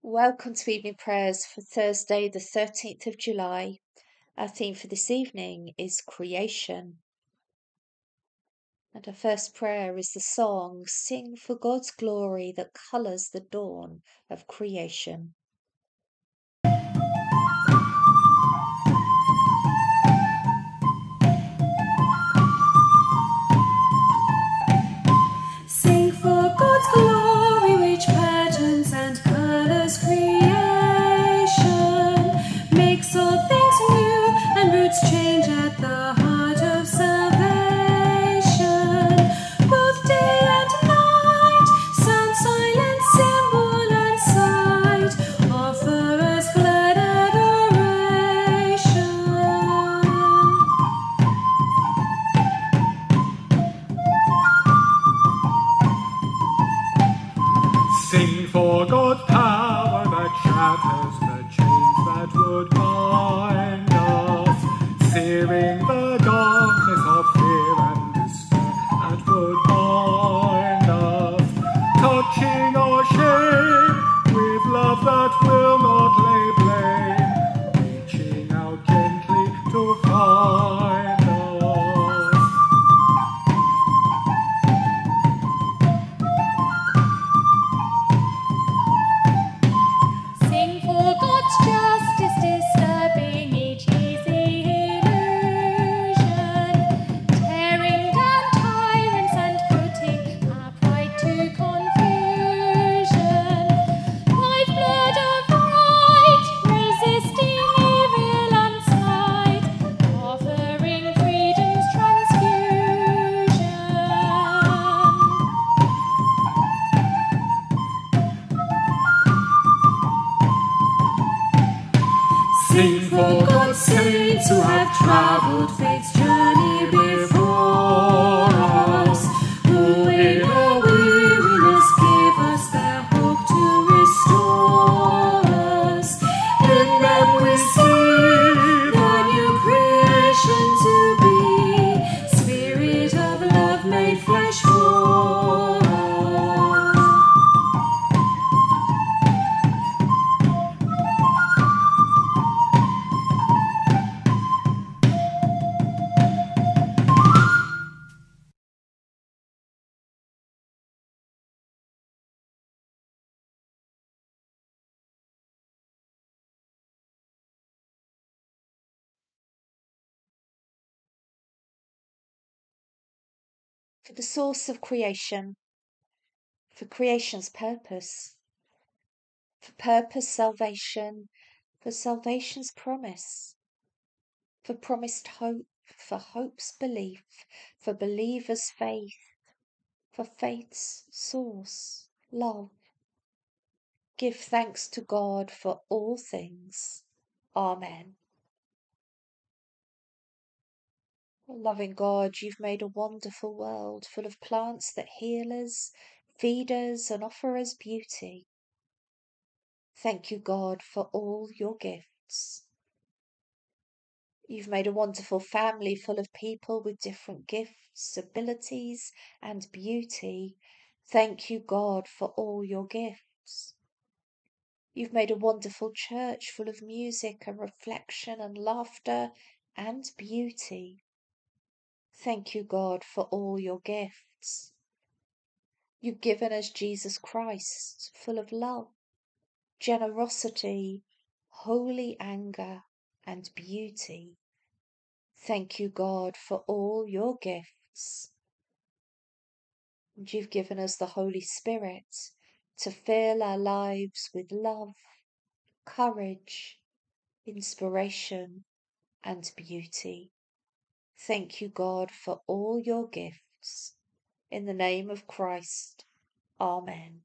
Welcome to evening prayers for Thursday, the 13th of July. Our theme for this evening is creation. And our first prayer is the song, Sing for God's Glory that colours the dawn of creation. Sing for God's glory, which patterns and colours creation, makes all things new, and roots change at the heart of salvation. Both day and night, sound, silent, symbol and sight, offer us glad adoration. Sing for God's power that shatters the chains that would bind us, searing the darkness of fear and despair that would bind us, touching our shame with love that will not lay blame, reaching out gently to find us. Sing for God's justice, disturbing each easy illusion, tearing down tyrants and putting our pride to confusion. Lifeblood of right, resisting evil unsight, offering freedom's transfusion. Sing for God's saints who have travelled faith's journey before us, who in our weariness give us their hope to restore us. In them we see the new creation to be, Spirit of love made flesh for us. For the source of creation, for creation's purpose, for purpose salvation, for salvation's promise, for promised hope, for hope's belief, for believers' faith, for faith's source, love. Give thanks to God for all things. Amen. Loving God, you've made a wonderful world full of plants that heal us, feed us, and offer us beauty. Thank you, God, for all your gifts. You've made a wonderful family full of people with different gifts, abilities, and beauty. Thank you, God, for all your gifts. You've made a wonderful church full of music and reflection and laughter and beauty. Thank you, God, for all your gifts. You've given us Jesus Christ, full of love, generosity, holy anger, and beauty. Thank you, God, for all your gifts. And you've given us the Holy Spirit to fill our lives with love, courage, inspiration, and beauty. Thank you, God, for all your gifts. In the name of Christ. Amen.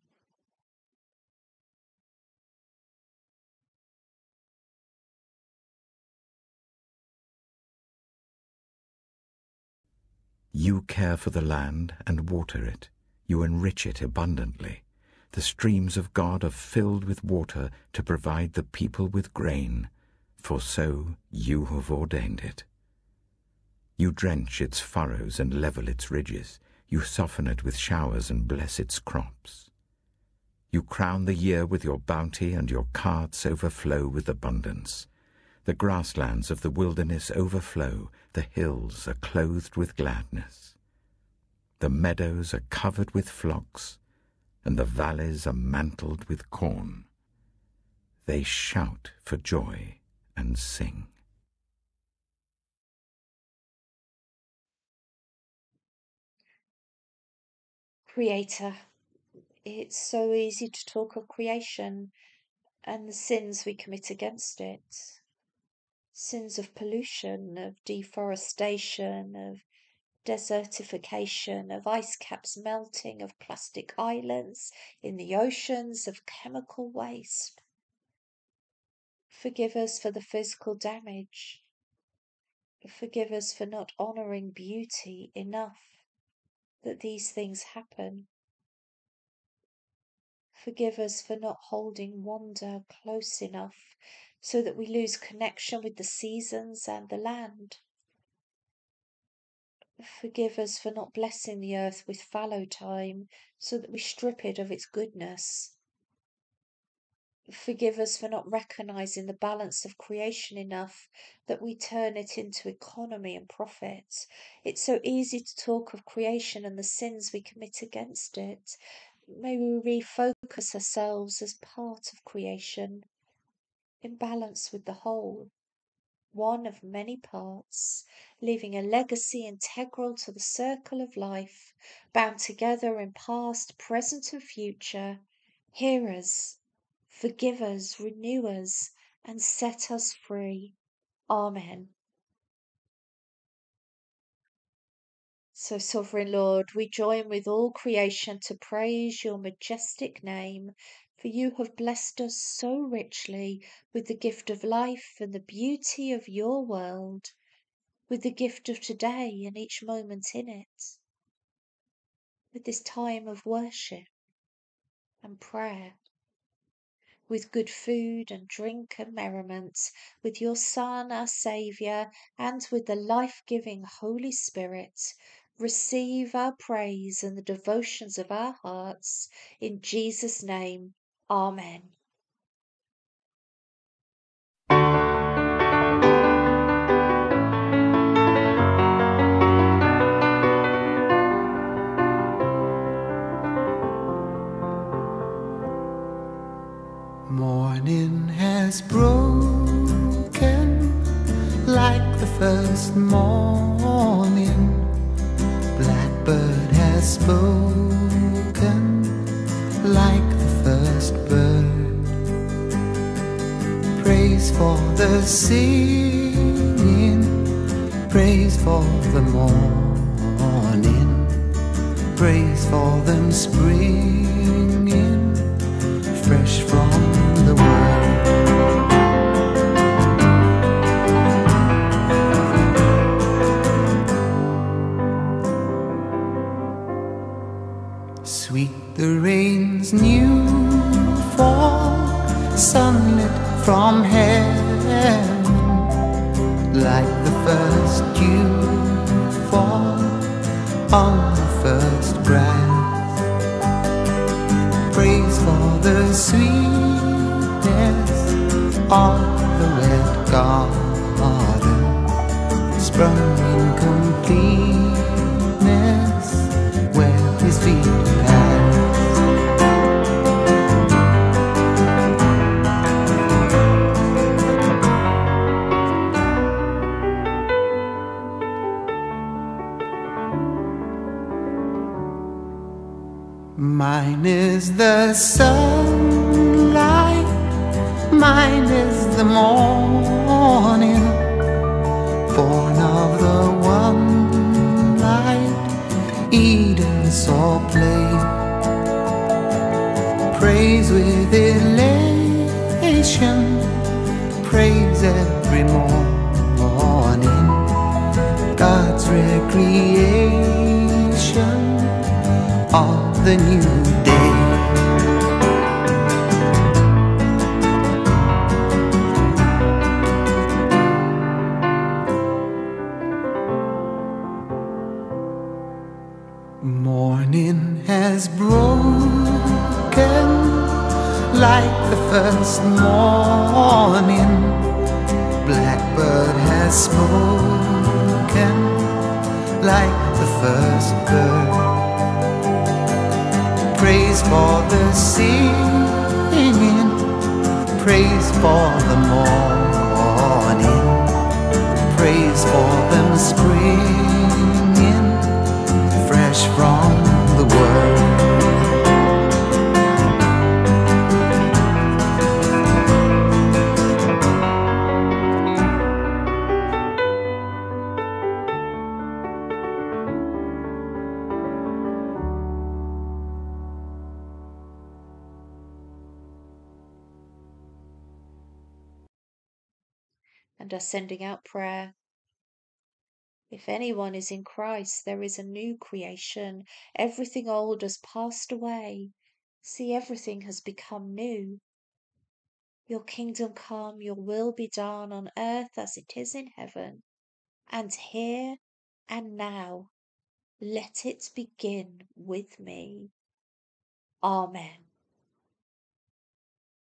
You care for the land and water it. You enrich it abundantly. The streams of God are filled with water to provide the people with grain, for so you have ordained it. You drench its furrows and level its ridges. You soften it with showers and bless its crops. You crown the year with your bounty, and your carts overflow with abundance. The grasslands of the wilderness overflow, the hills are clothed with gladness. The meadows are covered with flocks, and the valleys are mantled with corn. They shout for joy and sing. Creator, it's so easy to talk of creation and the sins we commit against it. Sins of pollution, of deforestation, of desertification, of ice caps melting, of plastic islands in the oceans, of chemical waste. Forgive us for the physical damage. Forgive us for not honouring beauty enough that these things happen. Forgive us for not holding wonder close enough so that we lose connection with the seasons and the land. Forgive us for not blessing the earth with fallow time so that we strip it of its goodness. Forgive us for not recognising the balance of creation enough that we turn it into economy and profit. It's so easy to talk of creation and the sins we commit against it. May we refocus ourselves as part of creation, in balance with the whole, one of many parts, leaving a legacy integral to the circle of life, bound together in past, present and future. Hear us, forgive us, renew us, and set us free. Amen. So, Sovereign Lord, we join with all creation to praise your majestic name, for you have blessed us so richly with the gift of life and the beauty of your world, with the gift of today and each moment in it, with this time of worship and prayer, with good food and drink and merriment, with your Son, our Saviour, and with the life-giving Holy Spirit. Receive our praise and the devotions of our hearts. In Jesus' name, Amen. Morning has broken like the first morning. Blackbird has spoken like the first bird. Praise for the singing, praise for the morning, praise for them springing fresh from the world. Sweet the rain's new fall, sunlit from heaven, like the first dew fall on the first grass. Praise for the sweetness of the wet garden, sprung in completeness where his feet pass. Mine is the sunlight, mine is the morning, born of the one light Eden saw play. Praise with elation, praise every morning, God's recreation of the new day. Morning has broken like the first morning. Blackbird has spoken like the first bird. Praise for the singing, praise for the morning, praise for them springing fresh from the word. And are sending out prayer. If anyone is in Christ, there is a new creation. Everything old has passed away. See, everything has become new. Your kingdom come, your will be done on earth as it is in heaven. And here and now, let it begin with me. Amen.